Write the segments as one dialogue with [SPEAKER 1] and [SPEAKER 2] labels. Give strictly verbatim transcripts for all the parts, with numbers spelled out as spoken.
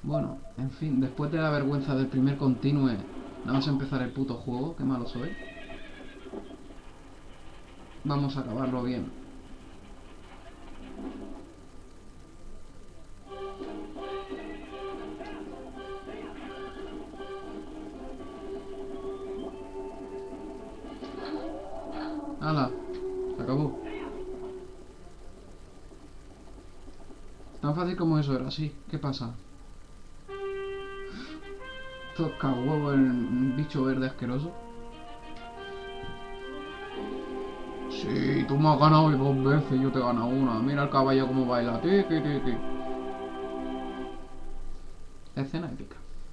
[SPEAKER 1] Bueno, en fin, después de la vergüenza del primer continue, nada más empezar el puto juego, qué malo soy. Vamos a acabarlo bien. ¡Hala! Se acabó. Tan fácil como eso era, sí. ¿Qué pasa? Toca huevo el bicho verde asqueroso. Sí, tú me has ganado dos veces, yo te he ganado una. Mira el caballo como baila. Tiki, tiki. Escena épica.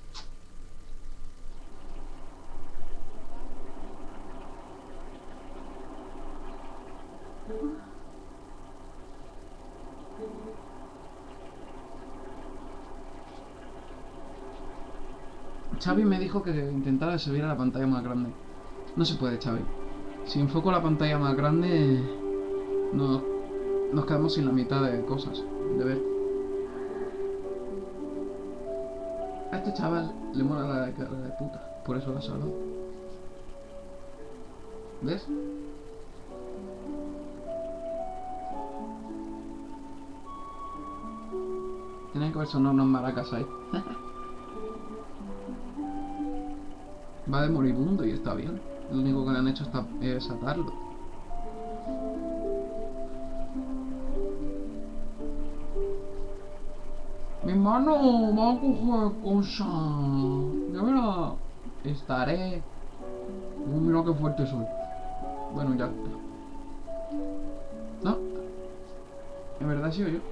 [SPEAKER 1] Xavi me dijo que intentara subir a la pantalla más grande. No se puede, Xavi. Si enfoco la pantalla más grande, nos, nos quedamos sin la mitad de cosas de ver. A este chaval le mola la cara de puta, por eso la salvo. ¿Ves? Tienen que haber sonado unos maracas ahí. Va de moribundo y está bien. Lo único que le han hecho es atarlo. Mi mano va a coger cosa. Ya verá. Estaré. Oh, mira qué fuerte soy. Bueno, ya está. No. En verdad he sido yo.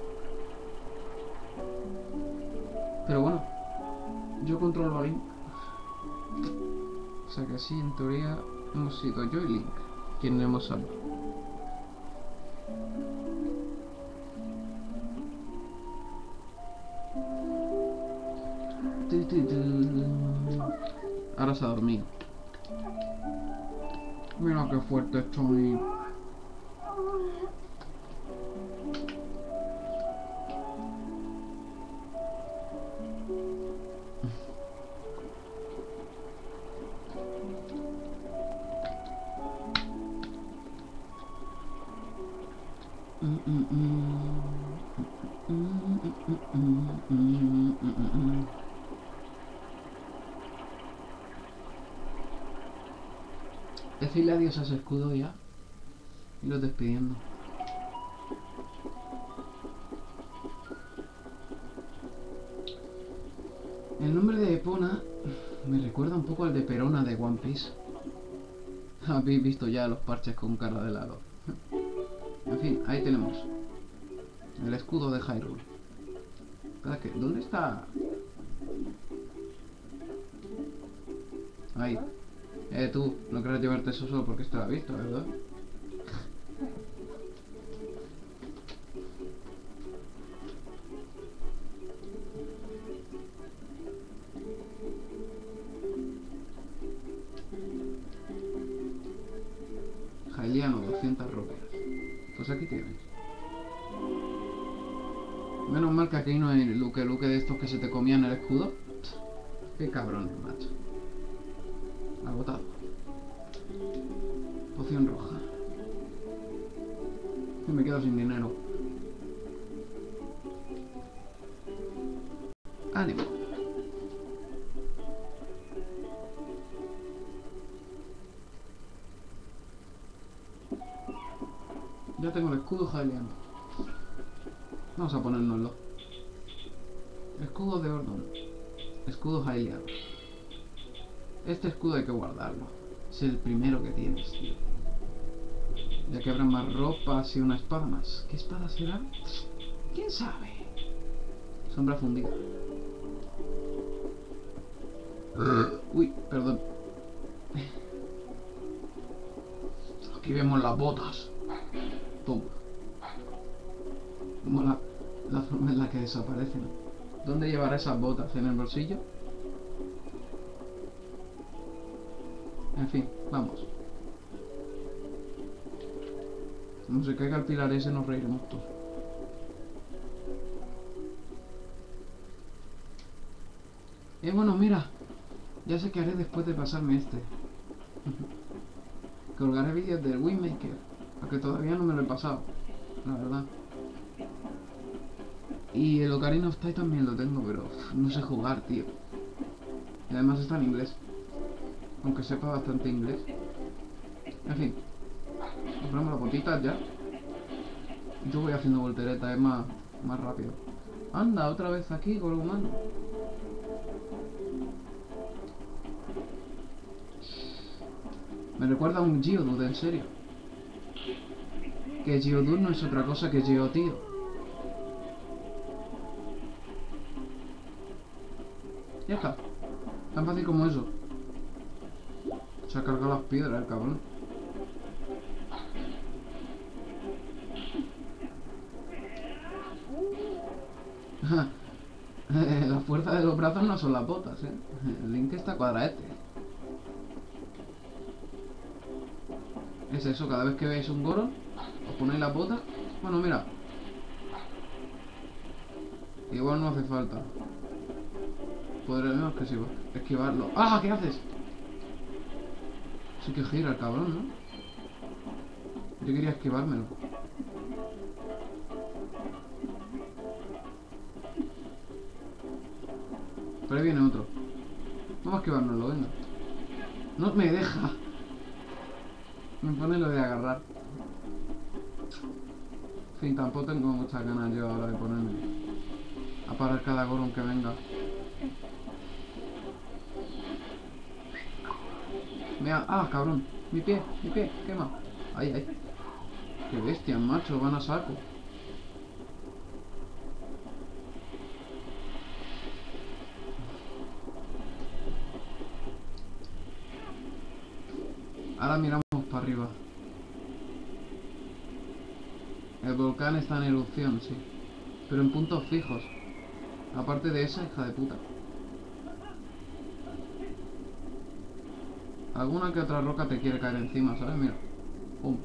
[SPEAKER 1] Pero bueno. Yo controlo a Link. O sea que sí, en teoría hemos sido yo y Link quienes hemos salvado. Ahora se ha dormido. Mira qué fuerte estoy. Decirle adiós a ese escudo ya. Y lo despidiendo. El nombre de Epona me recuerda un poco al de Perona de One Piece. Habéis visto ya los parches con cara de helado. En fin, ahí tenemos el escudo de Hyrule. Espera, que ¿dónde está? Ahí. Eh, tú, no querrás llevarte eso solo porque esto lo has visto, ¿verdad? Hyliano, doscientas roperas. Pues aquí tienes. Menos mal que aquí no hay Luke Luke de estos que se te comían el escudo. Qué cabrones, macho. Agotado. Poción roja. Y me quedo sin dinero. Ánimo. Ya tengo el escudo Hyliano. Vamos a ponérnoslo. Escudo de Ordon. Escudo Hyliano. Este escudo hay que guardarlo. Es el primero que tienes, tío. Ya que habrá más ropas y una espada más. ¿Qué espada será? ¿Quién sabe? Sombra fundida. Uy, perdón. Aquí vemos las botas. Toma. Mola la forma en la que desaparecen. ¿Dónde llevará esas botas? ¿En el bolsillo? En fin, vamos. Como se caiga el pilar ese nos reiremos todos. Eh, bueno, mira. Ya sé qué haré después de pasarme este. Colgaré vídeos del Windmaker. Porque todavía no me lo he pasado. La verdad. Y el Ocarina of Time también lo tengo, pero uf, no sé jugar, tío. Y además está en inglés. Aunque sepa bastante inglés. En fin. Compramos las botitas ya. Y yo voy haciendo volteretas, es más, más rápido. Anda, otra vez aquí con el humano. Me recuerda a un Geodude, en serio. Que Geodude no es otra cosa que Geotío. Ya está. Tan fácil como eso. Se ha cargado las piedras, el cabrón. La fuerza de los brazos no son las botas, eh. El Link está cuadraete. Es eso, cada vez que veis un Goron, os ponéis las botas. Bueno, mira. Igual no hace falta. Podremos que sí, esquivarlo. ¡Ah! ¿Qué haces? Sí que gira el cabrón, ¿no? Yo quería esquivármelo. Pero ahí viene otro. Vamos a esquivárnoslo, venga. No me deja. Me pone lo de agarrar. En fin, tampoco tengo muchas ganas yo ahora de ponerme a parar cada Goron que venga. Mira, ah, cabrón. Mi pie, mi pie, quema. Ay, ay. Qué bestia, macho, van a saco. Ahora miramos para arriba. El volcán está en erupción, sí. Pero en puntos fijos. Aparte de esa, hija de puta. Alguna que otra roca te quiere caer encima, ¿sabes? Mira. Pum.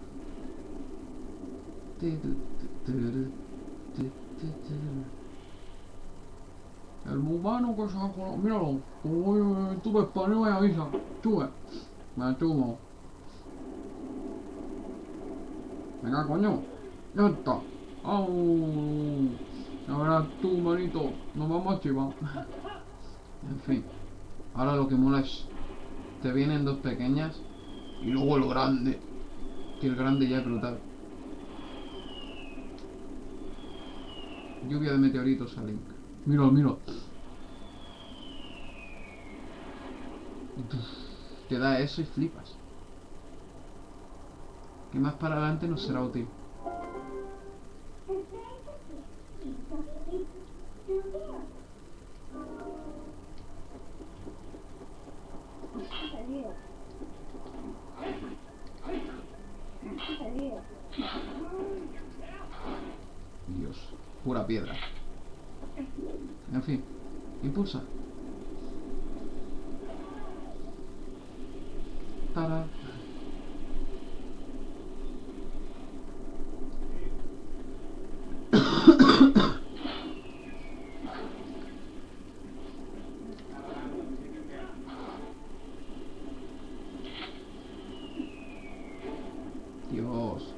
[SPEAKER 1] El humano que se ha colado. Míralo. Uy, tuve español y avisa. Tuve. Me tuvo. Venga, coño. Ya está. ¡Au! A ver tú, manito. Nos vamos a chivar. En fin. Ahora lo que mola es... Te vienen dos pequeñas. Y luego el grande. Que el grande ya es brutal. Lluvia de meteoritos a Link. Mira, mira. Te da eso y flipas. Que más para adelante nos será útil. Dios, pura piedra. En fin, impulsa. Tara. Dios.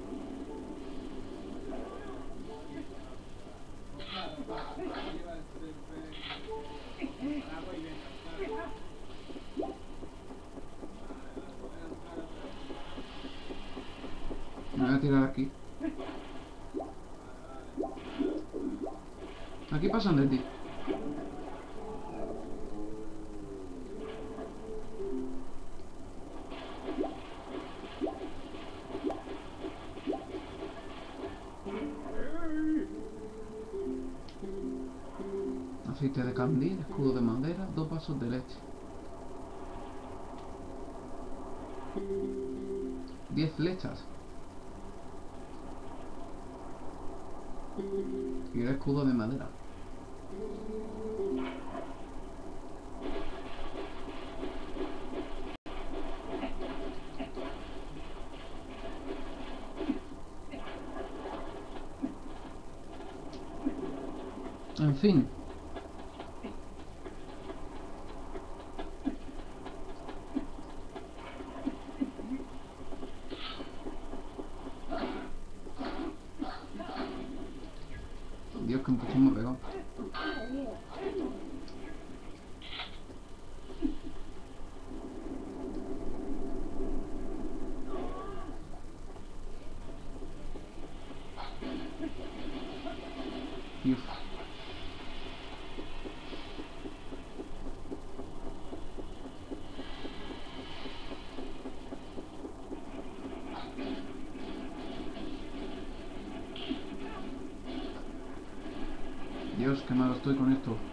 [SPEAKER 1] Me voy a tirar aquí. Aquí pasan de ti. Aceite de candil, escudo de madera, dos vasos de leche. Diez flechas. Y el escudo de madera. En fin. Dios, que empujón me ha pegado. Uf. Dios, qué malo estoy con esto.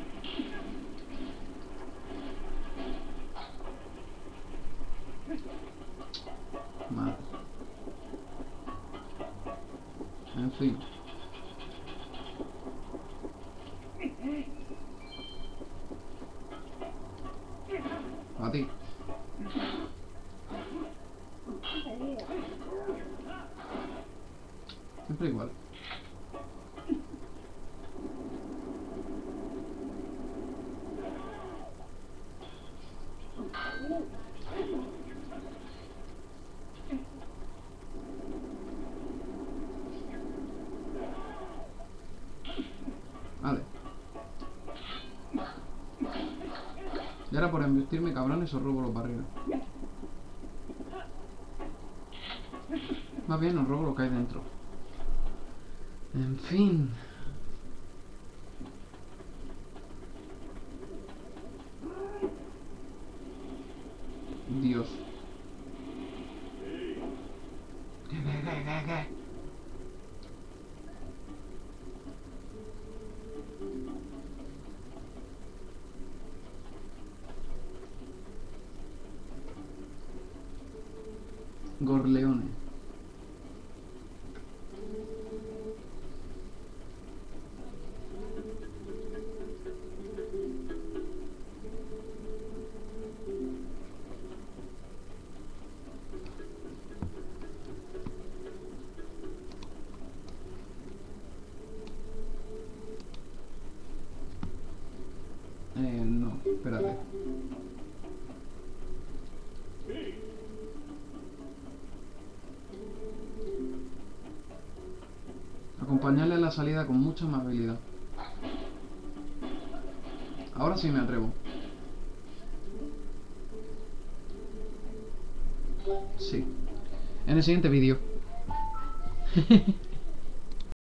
[SPEAKER 1] Mal. En fin. A ti. Siempre igual. Vale. Y ahora por embestirme, cabrones, os robo los barriles. Más bien os robo lo que hay dentro. En fin. Dios. ¿Qué, qué, qué, qué, qué? Gorleone. Eh, no, espérate. Acompañarle a la salida con mucha amabilidad. Ahora sí me atrevo. Sí. En el siguiente vídeo.